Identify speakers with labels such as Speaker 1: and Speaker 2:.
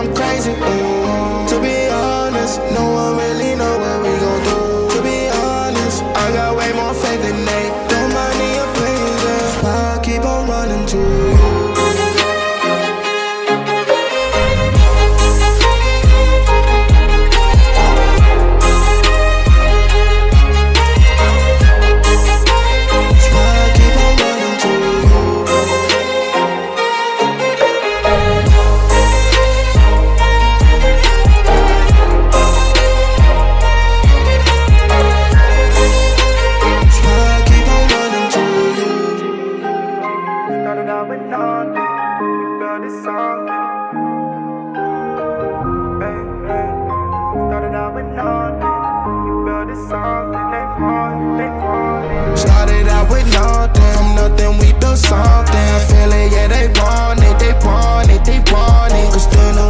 Speaker 1: get crazy. To be honest, no one really know what we gon' do. To be honest, I got way more faith than they. Don't mind me a please, yeah. I'll keep on running to you.
Speaker 2: Started out with nothing, we built it something. Hey, hey. Started out with nothing, we built it something. They want it.
Speaker 1: Started out with nothing, from nothing we built something. I feel it, yeah, they want it, they want it, they want it. Cause still no